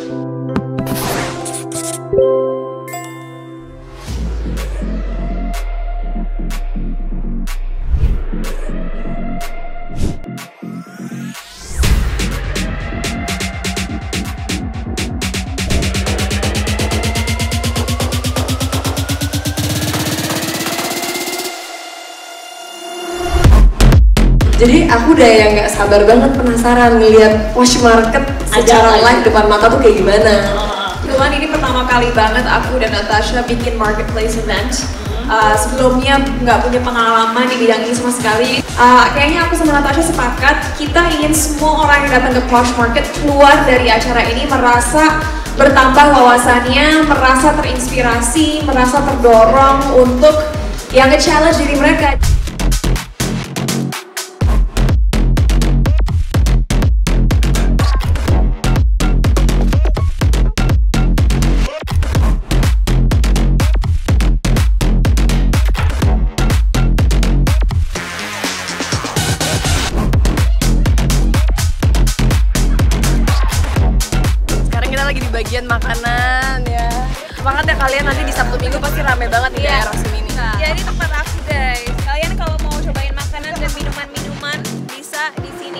Jadi aku udah yang nggak sabar banget penasaran ngeliat Posh Market secara live depan mata tuh kayak gimana. Kebetulan ini pertama kali banget aku dan Natasha bikin marketplace event. Sebelumnya nggak punya pengalaman di bidang ini sama sekali. Kayaknya aku sama Natasha sepakat kita ingin semua orang yang datang ke Posh Market keluar dari acara ini merasa bertambah wawasannya, merasa terinspirasi, merasa terdorong untuk yang nge-challenge diri mereka. Lagi di bagian makanan ya. Semangat ya kalian, nanti di Sabtu Minggu pasti rame banget di daerah sini nih. Ya ini tempat aku guys. Kalian kalau mau cobain makanan dan minuman-minuman bisa di sini.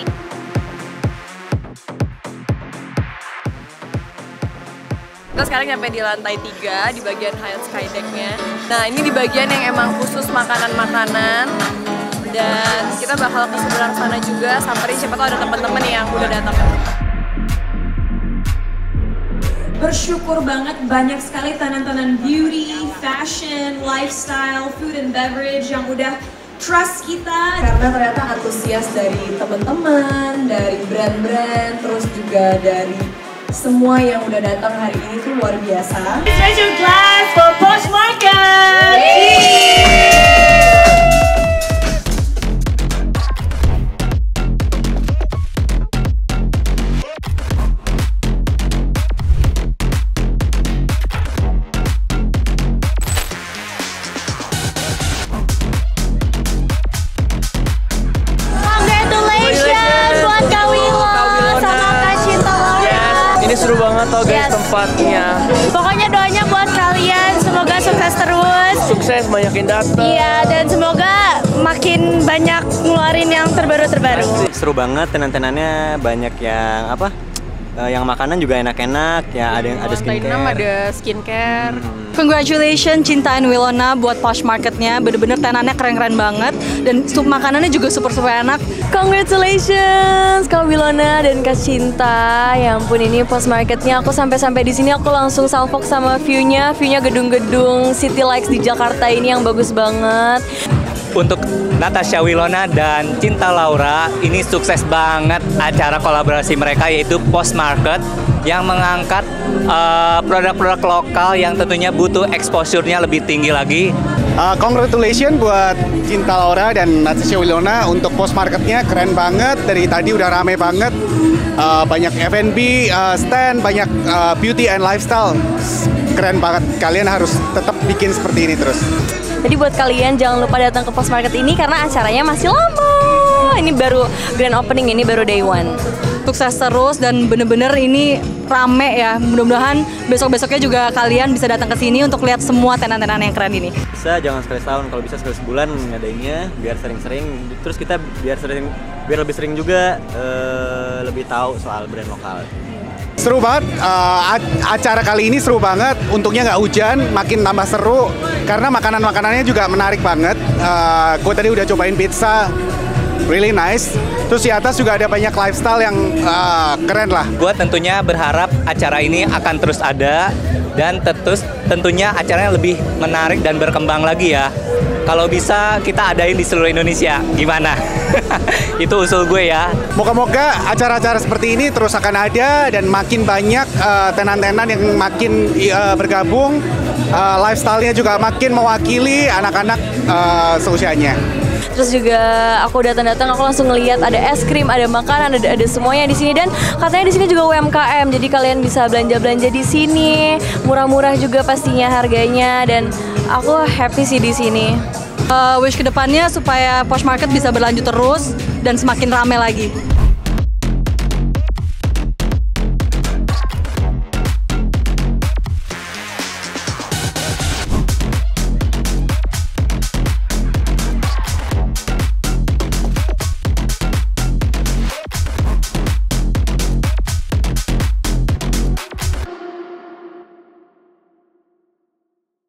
Kita sekarang nyampe di lantai 3 di bagian Hyatt Sky Deck-nya. Nah ini di bagian yang emang khusus makanan-makanan. Dan kita bakal ke seberang sana juga, samperin siapa tahu ada teman-teman yang udah datang. Bersyukur banget banyak sekali tenan-tenan beauty, fashion, lifestyle, food and beverage yang udah trust kita. Karena ternyata antusias dari teman-teman, dari brand-brand, terus juga dari semua yang udah datang hari ini tuh luar biasa. Raise your glass for Posh Market! Ini seru banget tau guys tempatnya. Pokoknya doanya buat kalian, semoga sukses terus. Sukses, banyakin datang. Iya, dan semoga makin banyak ngeluarin yang terbaru-terbaru. Seru banget, tenan-tenannya banyak yang apa? Yang makanan juga enak-enak, ya ada skincare. Ada skincare. Congratulations Cinta and Wilona buat Posh Marketnya, bener-bener tenannya keren-keren banget dan makanannya juga super-super enak. Congratulations Kak Wilona dan Kak Cinta. Ya ampun, ini Posh Marketnya aku sampai di sini aku langsung salfok sama view-nya gedung-gedung City Lights di Jakarta ini yang bagus banget. Untuk Natasha Wilona dan Cinta Laura, ini sukses banget acara kolaborasi mereka yaitu Posh Market yang mengangkat produk-produk lokal yang tentunya butuh exposure-nya lebih tinggi lagi. Congratulations buat Cinta Laura dan Natasha Wilona untuk Posh Market-nya keren banget, dari tadi udah rame banget. Banyak F&B, stand, banyak beauty and lifestyle. Keren banget, kalian harus tetap bikin seperti ini terus. Jadi buat kalian jangan lupa datang ke Posh Market ini karena acaranya masih lama. Ini baru grand opening, ini baru day one. Sukses terus dan bener-bener ini rame ya. Mudah-mudahan besok-besoknya juga kalian bisa datang ke sini untuk lihat semua tenan-tenan yang keren ini. Bisa jangan sekali setahun, kalau bisa sekali sebulan ngadainnya biar sering-sering. Terus kita biar lebih sering juga lebih tahu soal brand lokal. Seru banget, acara kali ini seru banget, untungnya nggak hujan, makin tambah seru karena makanan-makanannya juga menarik banget. Gue tadi udah cobain pizza, really nice. Terus di atas juga ada banyak lifestyle yang keren lah. Gue tentunya berharap acara ini akan terus ada dan tentunya acaranya lebih menarik dan berkembang lagi ya. Kalau bisa kita adain di seluruh Indonesia, gimana? Itu usul gue ya. Moga-moga acara-acara seperti ini terus akan ada dan makin banyak tenan-tenan yang makin bergabung, lifestyle-nya juga makin mewakili anak-anak seusianya. Terus juga aku datang-datang aku langsung ngeliat ada es krim, ada makanan, ada semuanya di sini dan katanya di sini juga UMKM. Jadi kalian bisa belanja-belanja di sini. Murah-murah juga pastinya harganya dan aku happy sih di sini. Wish kedepannya supaya Posh Market bisa berlanjut terus dan semakin ramai lagi.